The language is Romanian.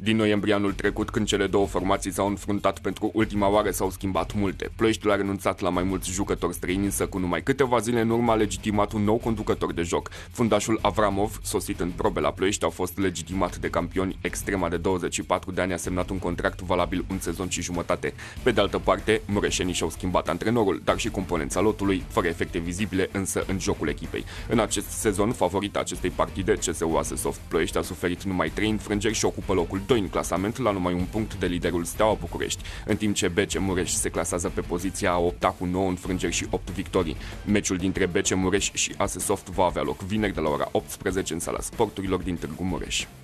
Din noiembrie anul trecut, când cele două formații s-au înfruntat pentru ultima oară, s-au schimbat multe. Ploieștiul a renunțat la mai mulți jucători străini, însă cu numai câteva zile în urmă a legitimat un nou conducător de joc. Fundașul Avramov, sosit în probe la Ploiești, a fost legitimat de campioni. Extrema de 24 de ani a semnat un contract valabil un sezon și jumătate. Pe de altă parte, mureșenii și-au schimbat antrenorul, dar și componența lotului, fără efecte vizibile însă în jocul echipei. În acest sezon, favorita acestei partide, CSU Asesoft Ploiești a suferit numai 3 înfrângeri și ocupă locul 2 în clasament, la numai un punct de liderul Steaua București, în timp ce BC Mureș se clasează pe poziția a 8-a cu 9 înfrângeri și 8 victorii. Meciul dintre BC Mureș și Asesoft va avea loc vineri de la ora 18 în sala sporturilor din Târgu Mureș.